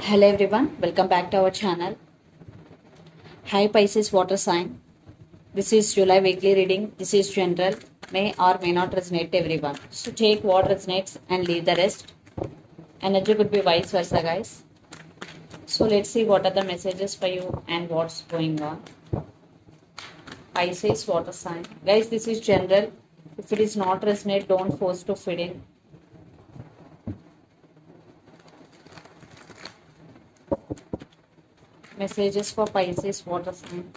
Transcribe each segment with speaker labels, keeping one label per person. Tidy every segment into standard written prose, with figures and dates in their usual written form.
Speaker 1: Hello everyone, welcome back to our channel. Hi Pisces water sign. This is July weekly reading. This is general, may or may not resonate to everyone. So take what resonates and leave the rest. Energy could be vice versa, guys. So let's see what are the messages for you and what's going on. Pisces water sign. Guys, this is general. If it is not resonate, don't force to fit in. Messages for Pisces water sign.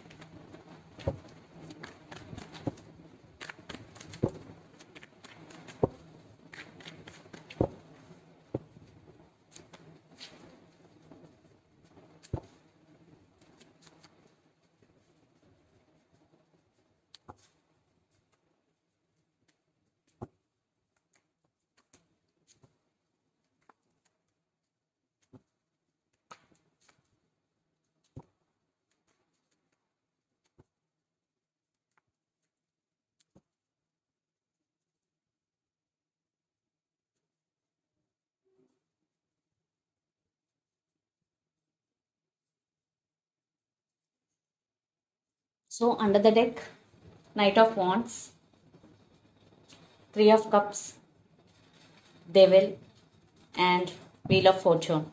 Speaker 1: So under the deck, Knight of Wands, Three of Cups, Devil, and Wheel of Fortune.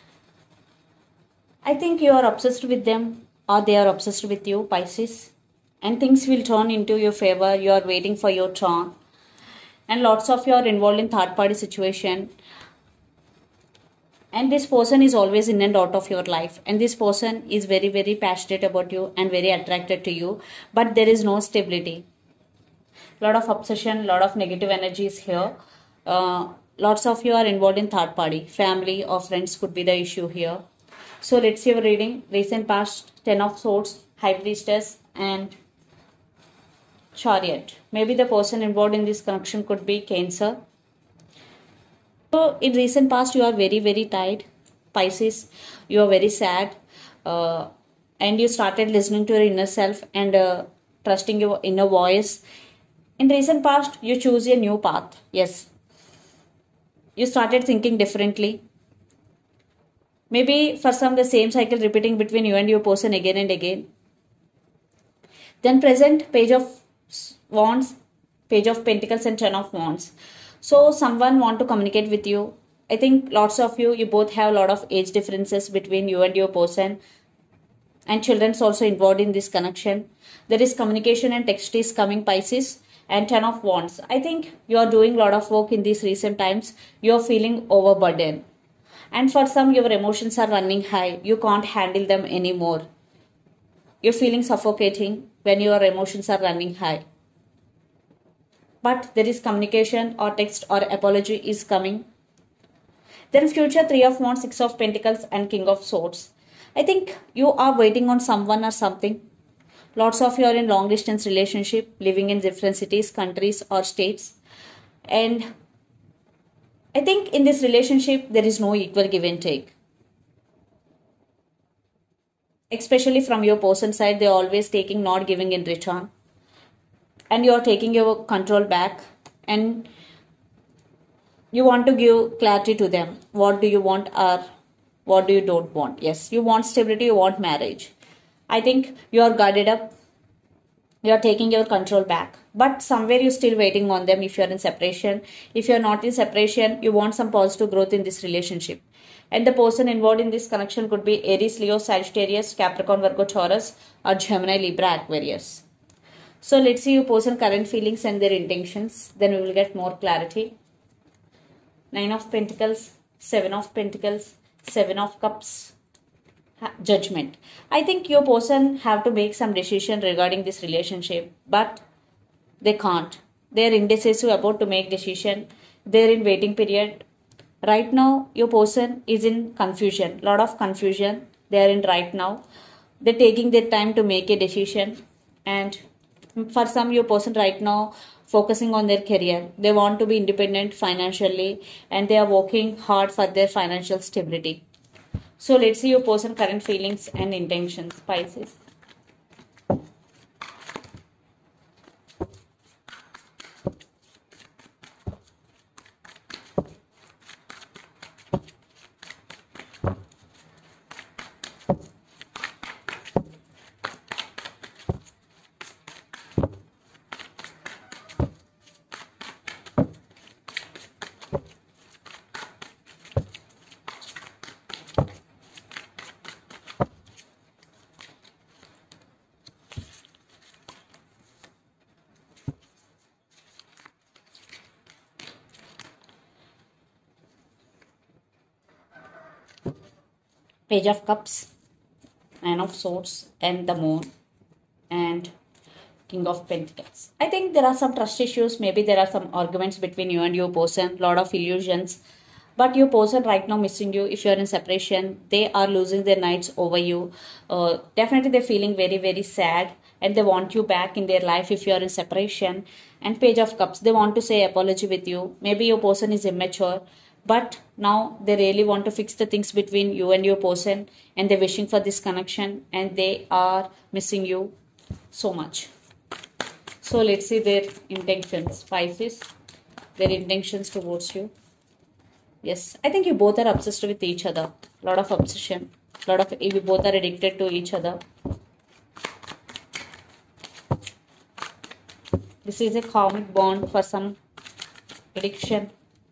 Speaker 1: I think you are obsessed with them or they are obsessed with you, Pisces. And things will turn into your favor. You are waiting for your turn. And lots of you are involved in third party situation. And this person is always in and out of your life. And this person is very, very passionate about you and very attracted to you. But there is no stability. Lot of obsession, lot of negative energies here. Lots of you are involved in third party. Family or friends could be the issue here. So let's see your reading. Recent past, Ten of Swords, High Priestess, and Chariot. Maybe the person involved in this connection could be Cancer. So in recent past, you are very, very tired, Pisces. You are very sad, and you started listening to your inner self and trusting your inner voice. In recent past, you choose a new path. Yes, you started thinking differently. Maybe for some, the same cycle repeating between you and your person again and again. Then present, Page of Wands, Page of Pentacles, and Ten of Wands. So someone want to communicate with you. I think lots of you both have a lot of age differences between you and your person. And children's also involved in this connection. There is communication and text is coming, Pisces. And Ten of Wands. I think you are doing a lot of work in these recent times. You are feeling overburdened. And for some, your emotions are running high. You can't handle them anymore. You're feeling suffocating when your emotions are running high. But there is communication or text or apology is coming. Then future, Three of Wands, Six of Pentacles, and King of Swords. I think you are waiting on someone or something. Lots of you are in long distance relationship, living in different cities, countries, or states. And I think in this relationship, there is no equal give and take. Especially from your person side, they are always taking, not giving in return. And you are taking your control back and you want to give clarity to them. What do you want or what do you don't want? Yes, you want stability, you want marriage. I think you are guarded up. You are taking your control back. But somewhere you're still waiting on them if you're in separation. If you're not in separation, you want some positive growth in this relationship. And the person involved in this connection could be Aries, Leo, Sagittarius, Capricorn, Virgo, Taurus, or Gemini, Libra, Aquarius. So let's see your person current feelings and their intentions. Then we will get more clarity. Nine of Pentacles, Seven of Pentacles, Seven of Cups, Judgment. I think your person have to make some decision regarding this relationship, but they can't. They are indecisive about to make decision. They are in waiting period. Right now, your person is in confusion. Lot of confusion they are in right now. They're taking their time to make a decision. And for some, your person right now focusing on their career. They want to be independent financially and they are working hard for their financial stability. So let's see your person current feelings and intentions, Pisces. Page of Cups, Nine of Swords, and the Moon, and King of Pentacles. I think there are some trust issues. Maybe there are some arguments between you and your person. Lot of illusions. But your person right now missing you. If you are in separation, they are losing their nights over you. Definitely they're feeling very, very sad. And they want you back in their life if you are in separation. And Page of Cups, they want to say apology with you. Maybe your person is immature. But now they really want to fix the things between you and your person. And they're wishing for this connection. And they are missing you so much. So let's see their intentions. Pisces, their intentions towards you. Yes, I think you both are obsessed with each other. Lot of obsession. You both are addicted to each other. This is a karmic bond for some addiction.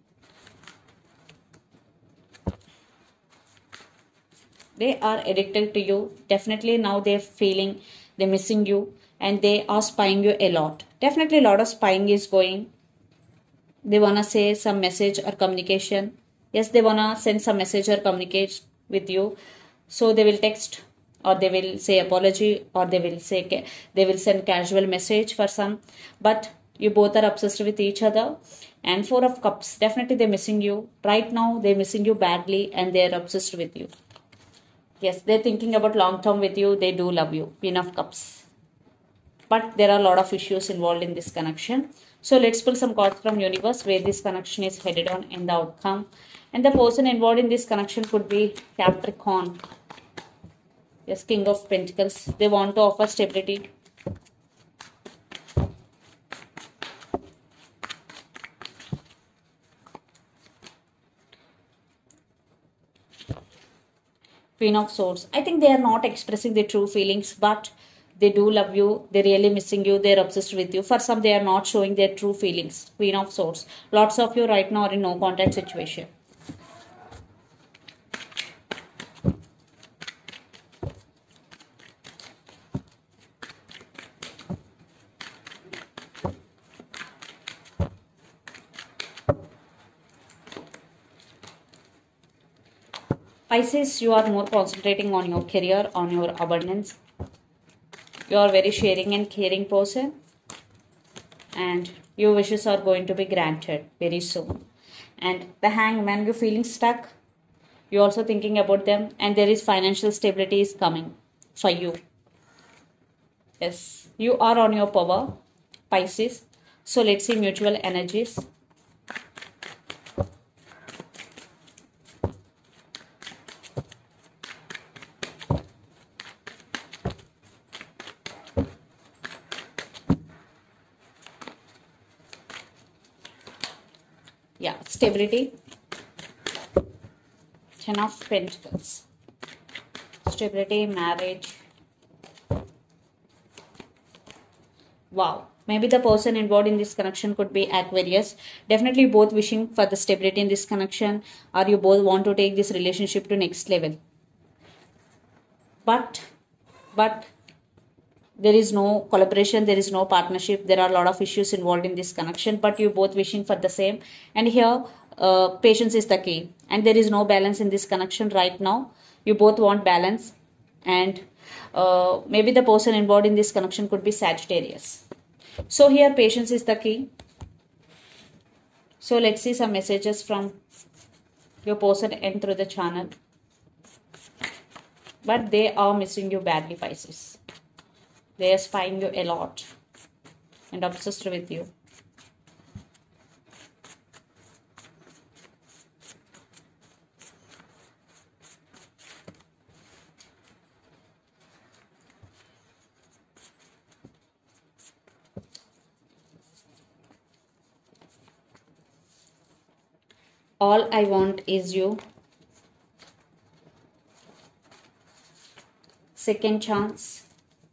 Speaker 1: They are addicted to you. Definitely now they're feeling they're missing you and they are spying you a lot. Definitely a lot of spying is going. They want to say some message or communication. Yes, they want to send some message or communicate with you. So they will text or they will say apology or they will send casual message for some. But you both are obsessed with each other. And Four of Cups, definitely they're missing you. Right now they're missing you badly and they're obsessed with you. Yes, they're thinking about long term with you. They do love you. Queen of Cups. But there are a lot of issues involved in this connection. So let's pull some cards from universe where this connection is headed on in the outcome. And the person involved in this connection could be Capricorn. Yes, King of Pentacles. They want to offer stability. Queen of Swords. I think they are not expressing their true feelings, but they do love you. They're really missing you. They're obsessed with you. For some, they are not showing their true feelings. Queen of Swords. Lots of you right now are in no contact situation. Pisces, you are more concentrating on your career, on your abundance. You are very sharing and caring person. And your wishes are going to be granted very soon. And the Hangman, you're feeling stuck. You're also thinking about them. And there is financial stability is coming for you. Yes, you are on your power, Pisces. So let's see mutual energies. Yeah, stability. Ten of Pentacles. Stability, marriage. Wow. Maybe the person involved in this connection could be Aquarius. Definitely both wishing for the stability in this connection, or you both want to take this relationship to next level. But there is no collaboration, there is no partnership. There are a lot of issues involved in this connection, but you both wishing for the same. And here, patience is the key. And there is no balance in this connection right now. You both want balance. And maybe the person involved in this connection could be Sagittarius. So here, patience is the key. So let's see some messages from your person and through the channel. But they are missing you badly, Pisces. They are spying you a lot and obsessed with you. All I want is you. Second chance.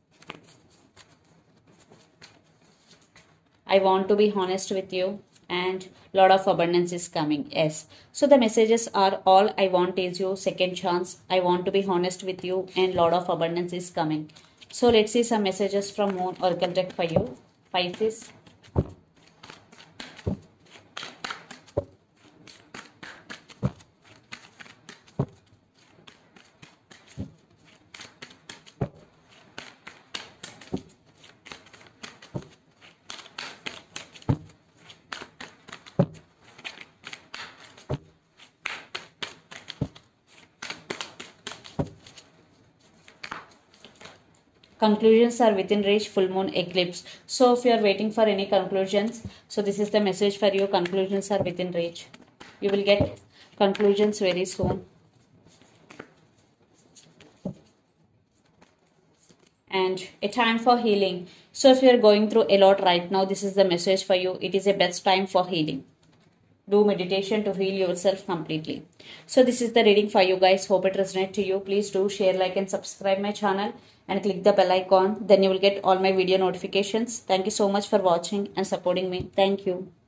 Speaker 1: I want to be honest with you, and lot of abundance is coming. Yes. So the messages are all I want is you, second chance. I want to be honest with you, and lot of abundance is coming. So let's see some messages from Moon Oracle deck for you, Pisces. Conclusions are within reach. Full moon eclipse. So if you are waiting for any conclusions, so this is the message for you. Conclusions are within reach. You will get conclusions very soon. And a time for healing. So if you are going through a lot right now, this is the message for you. It is a best time for healing. Do meditation to heal yourself completely. So this is the reading for you guys. Hope it resonates to you. Please do share, like and subscribe my channel and click the bell icon. Then you will get all my video notifications. Thank you so much for watching and supporting me. Thank you.